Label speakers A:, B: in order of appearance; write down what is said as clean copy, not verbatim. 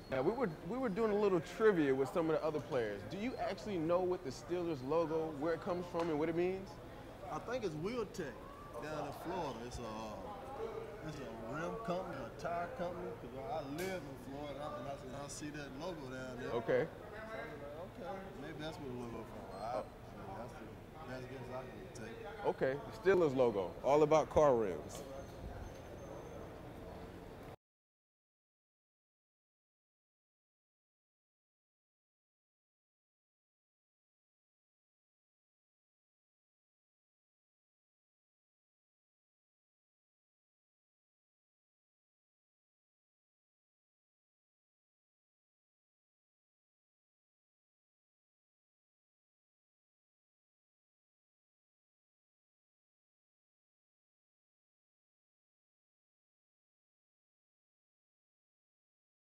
A: Now, we were doing a little trivia with some of the other players. Do you actually know what the Steelers logo, where it comes from and what it means?
B: I think it's Wheel Tech down in Florida. It's a rim company, a tire company. Because I live in Florida, and I see that logo down there.
A: Okay.
B: So I'm like, okay, maybe that's where the logo from. That's the best guess I can take.
A: Okay, Steelers logo, all about car rims.